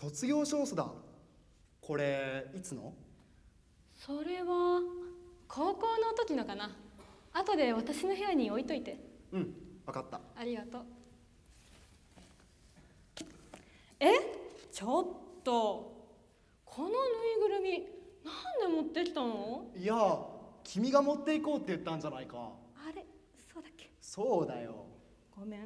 卒業証書だ。これいつの？ それは高校の時のかな。後で私の部屋に置いといて。 うん、分かった。 ありがとう。ちょっと、このぬいぐるみなんで持ってきたの？ いや、君が持っていこうって言ったんじゃないか。 あれ、そうだっけ？ そうだよ。 ごめん。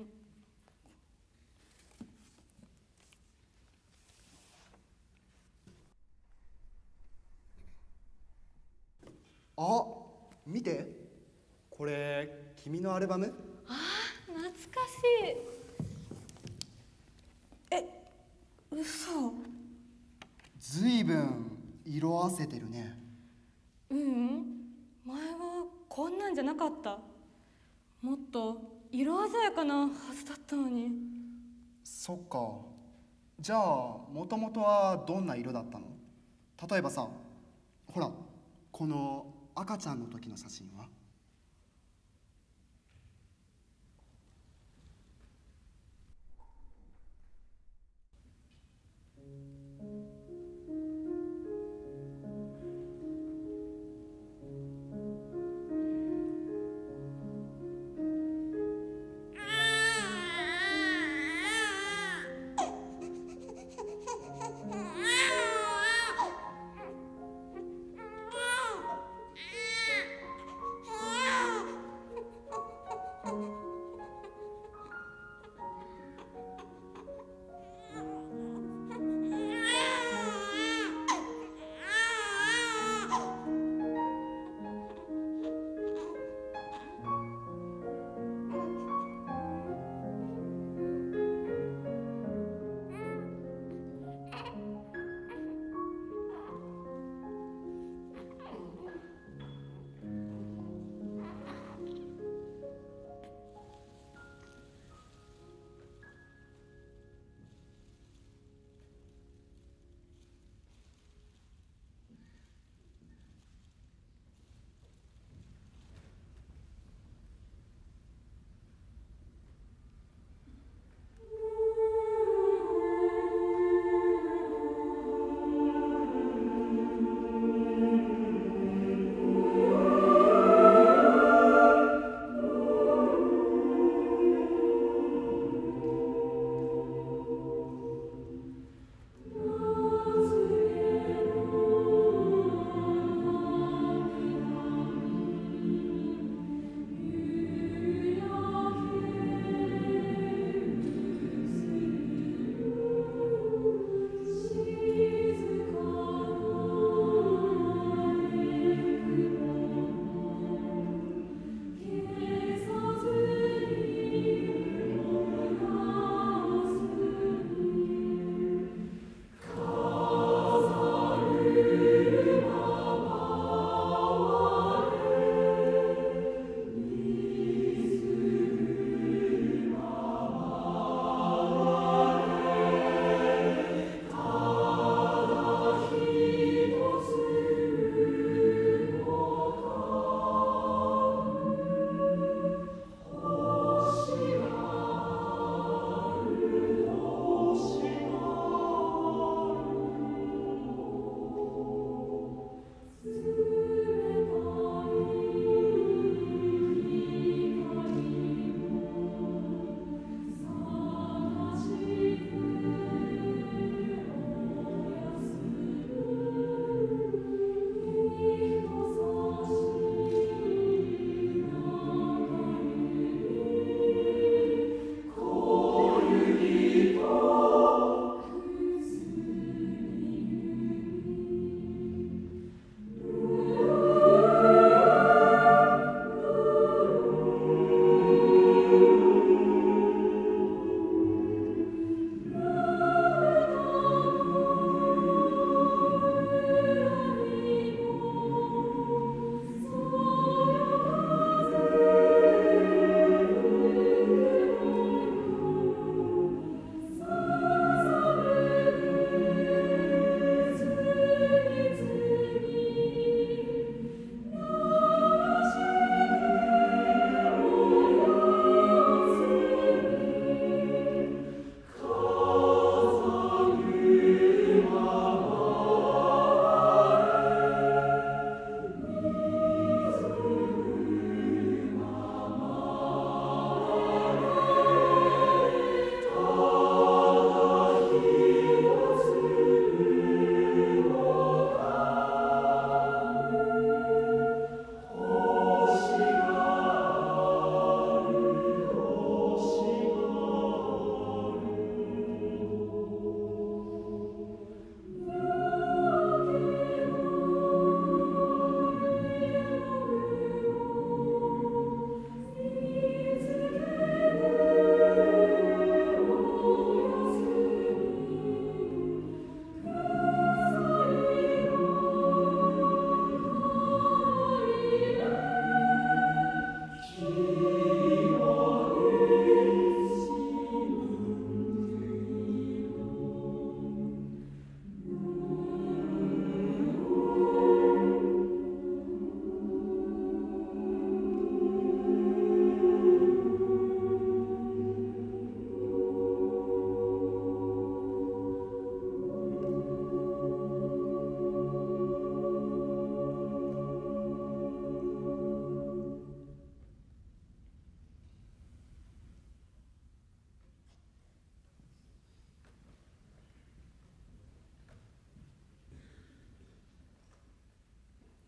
あ、見て。これ君のアルバム？ ああ、懐かしい。嘘。 ずいぶん色あせてるね。 ううん、前はこんなんじゃなかった。もっと色鮮やかなはずだったのに。 そっか。じゃあもともとはどんな色だったの？例えばさ、ほらこの赤ちゃんの時の写真は？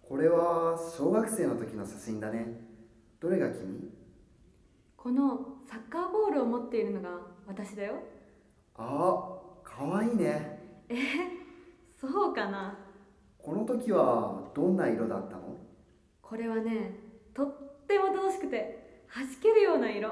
これは小学生の時の写真だね。どれが君？ このサッカーボールを持っているのが私だよ。 あ、かわいいね。 そうかな。 この時はどんな色だったの？ これはね、とっても楽しくて弾けるような色。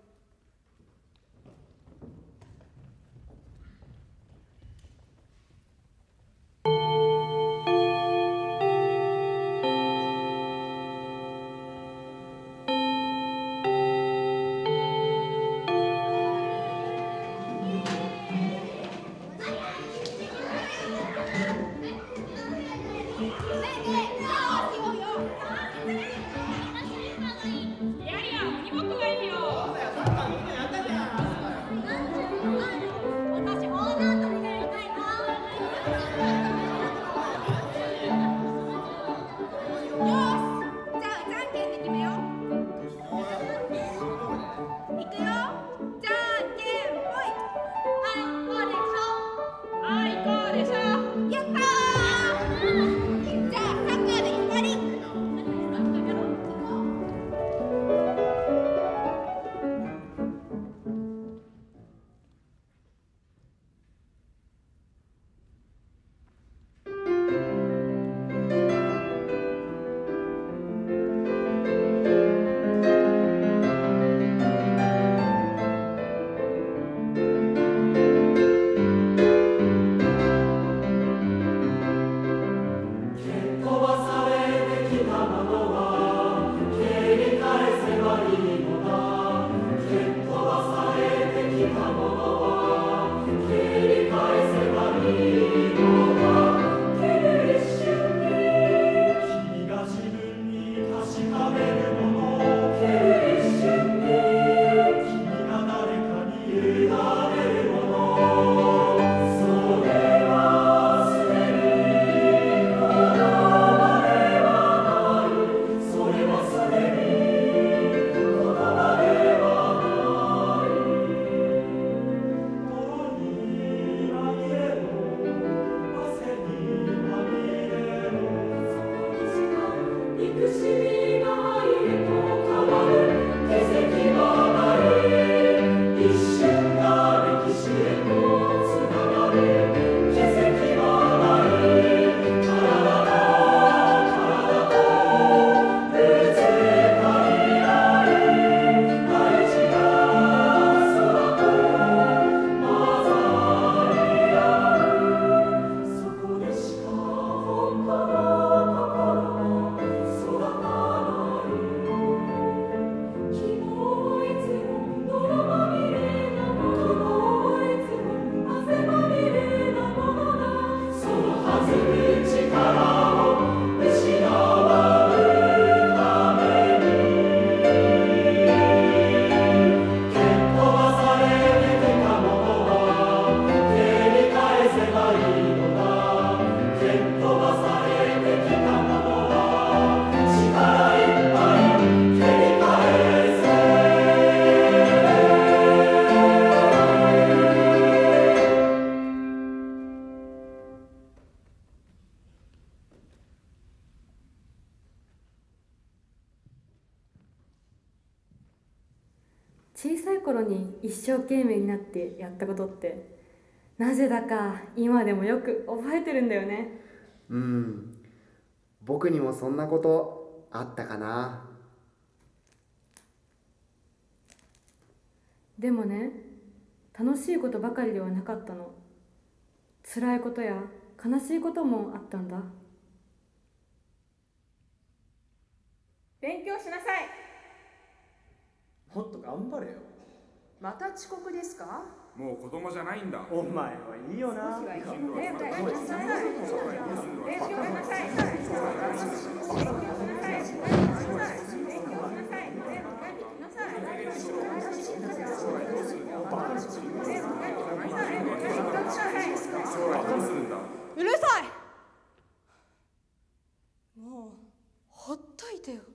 小さい頃に一生懸命になってやったことってなぜだか今でもよく覚えてるんだよね。 僕にもそんなことあったかな。 でもね、楽しいことばかりではなかったの。辛いことや悲しいこともあったんだ。 勉強しなさい。 もっと頑張れよ。 また遅刻ですか？ もう子供じゃないんだ。 お前はいいよな。 勉強しなさい。勉強しなさい。 うるさい。もうほっといてよ。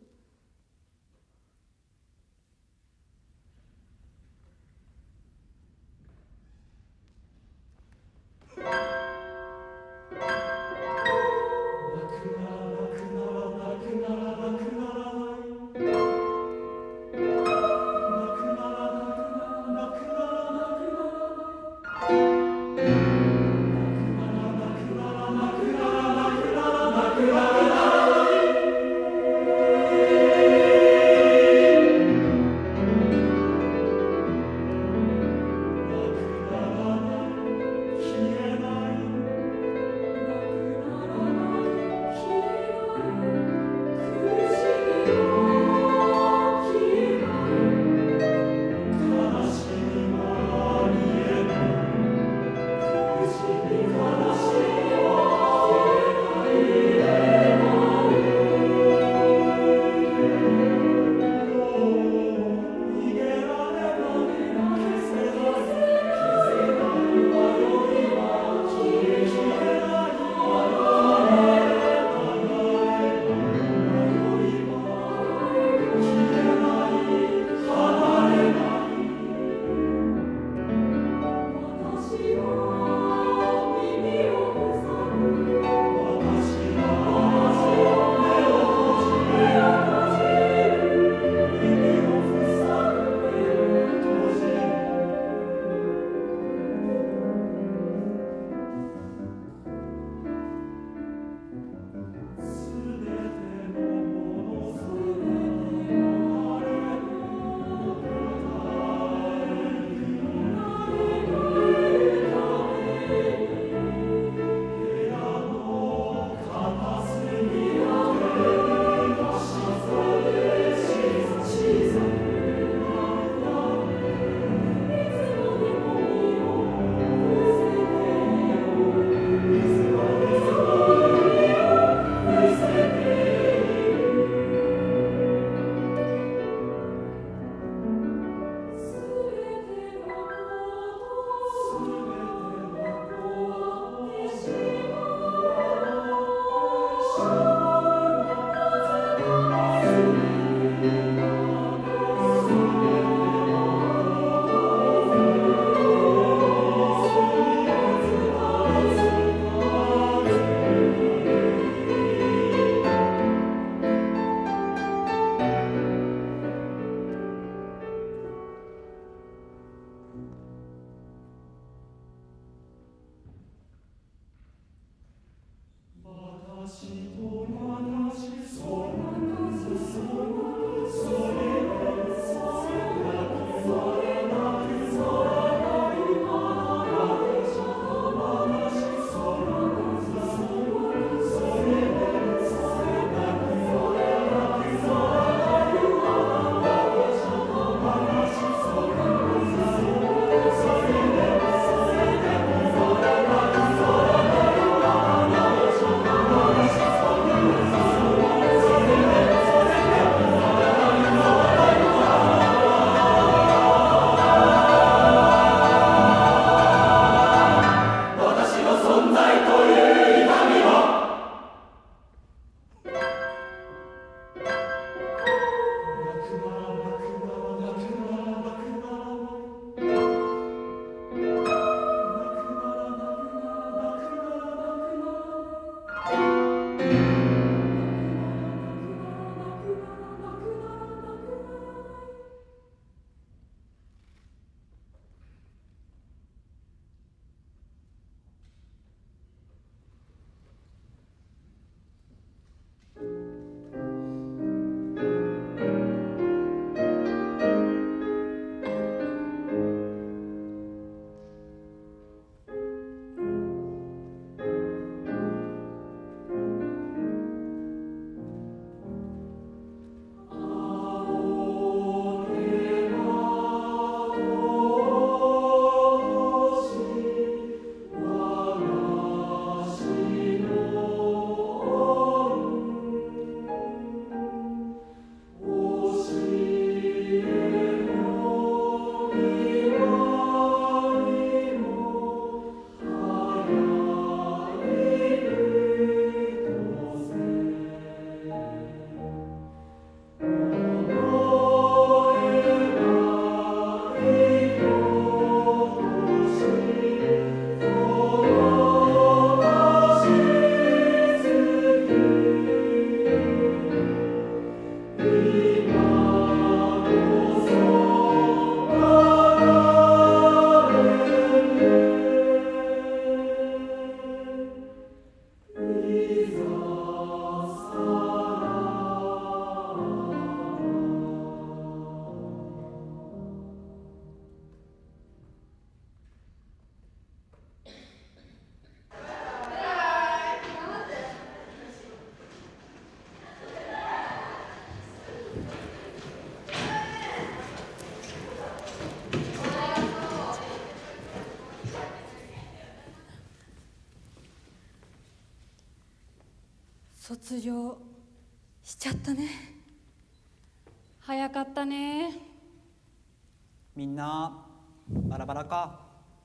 卒業しちゃったね。早かったね。 みんなバラバラか。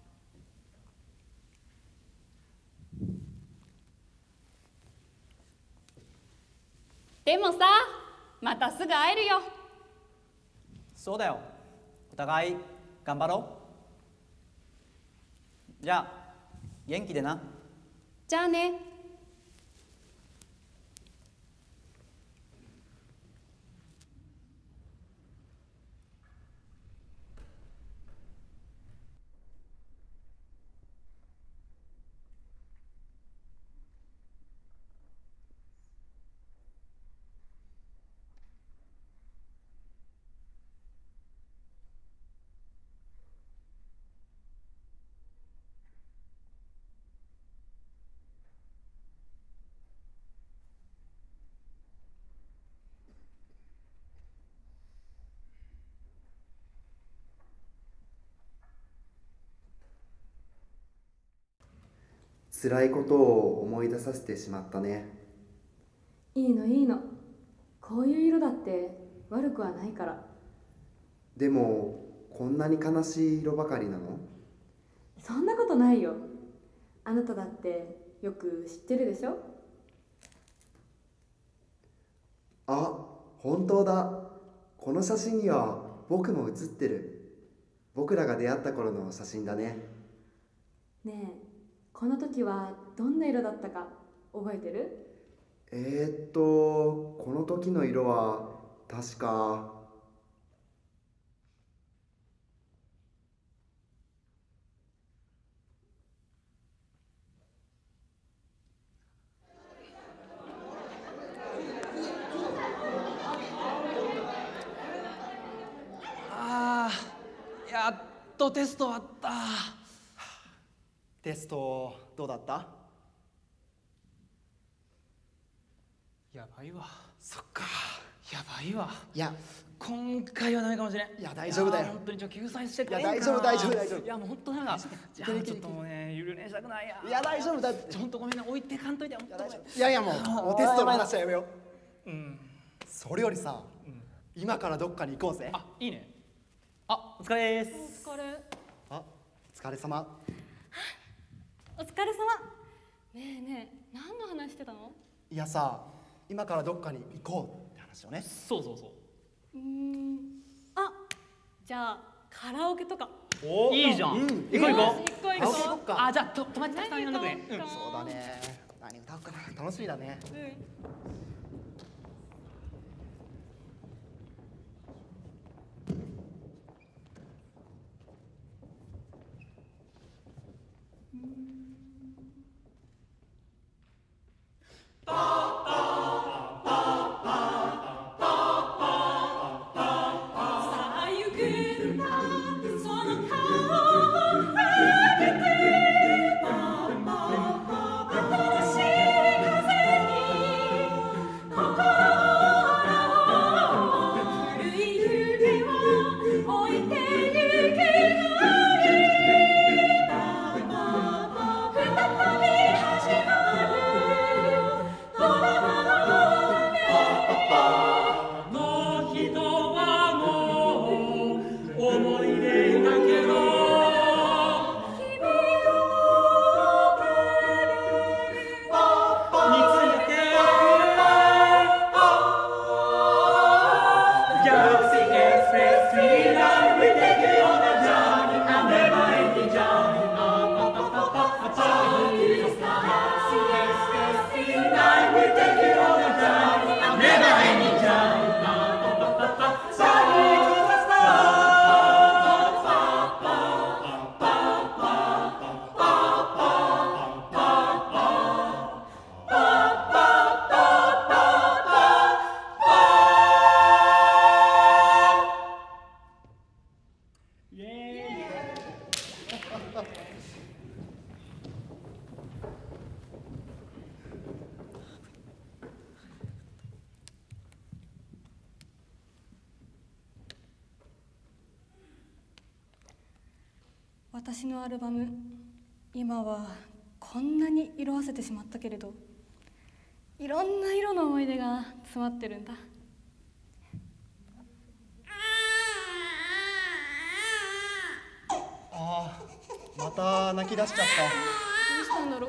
でもさ、またすぐ会えるよ。 そうだよ。お互い頑張ろう。じゃあ元気でな。 じゃあね。 辛いことを思い出させてしまったね。 いいのいいの。こういう色だって悪くはないから。 でもこんなに悲しい色ばかりなの？ そんなことないよ。あなただってよく知ってるでしょ。 あ、本当だ。この写真には僕も写ってる。僕らが出会った頃の写真だね。 ねえ、この時はどんな色だったか覚えてる？ この時の色は確かあー、やっとテスト終わった。 テストどうだった？ やばいわ。 そっか。 やばいわ。 いや今回はダメかもしれん。 いや大丈夫だよ。 本当に救済してくれんかな。 いや大丈夫大丈夫大丈夫。 いやもう本当ダメだ。じゃあちょっともうねゆるねしたくないや。 いや大丈夫だって。 本当ごめんね、置いてかんといて。本当ごめん。 いやいやもうテストの話はやめよう。 うん。 それよりさ、今からどっかに行こうぜ。 あ、いいね。あ、お疲れです。 お疲れ。 あ、お疲れ様。 お疲れ様。ねえねえ、何の話してたの？ いやさ、今からどっかに行こうって話をね。 そうそうそう。 あ、じゃあカラオケとか。 お、いいじゃん。行こう行こう。 行こう行こう。 カラオケ行こっか。 あ、じゃあ友達たくさん呼んでくれ。 何歌おうかそうだね。何歌おうかな。楽しみだね。 さあ行くんだその顔を新しい風に心を古い夢を置いてゆけない再び始まるドラマのの人はもう思い出だけど君を見つめてGalaxy Express Freedom We take you on a journey A never-ending journey To the Galaxy Express Freedom We take you on a journey A never-ending journey Journey to the stars私のアルバム、今はこんなに色あせてしまったけれど、 いろんな色の思い出が詰まってるんだ。 あー、また泣き出しちゃった。 どうしたんだろう。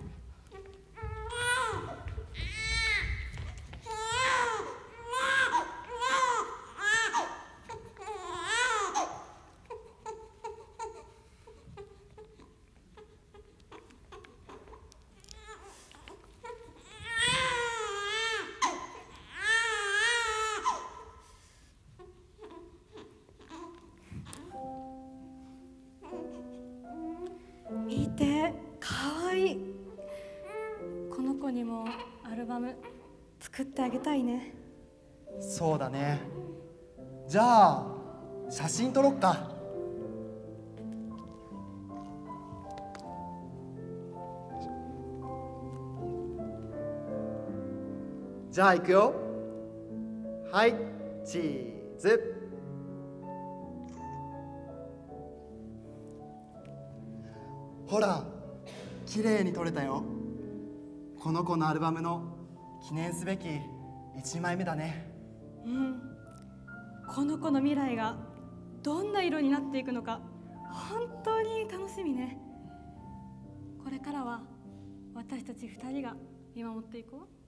見て、かわいい。この子にもアルバム作ってあげたいね。 そうだね。じゃあ写真撮ろっか。じゃあ行くよ。はい、チーズ。ほら、綺麗に撮れたよ。この子のアルバムの記念すべき1枚目だね。 うん。この子の未来がどんな色になっていくのか本当に楽しみね。これからは私たち2人が見守っていこう。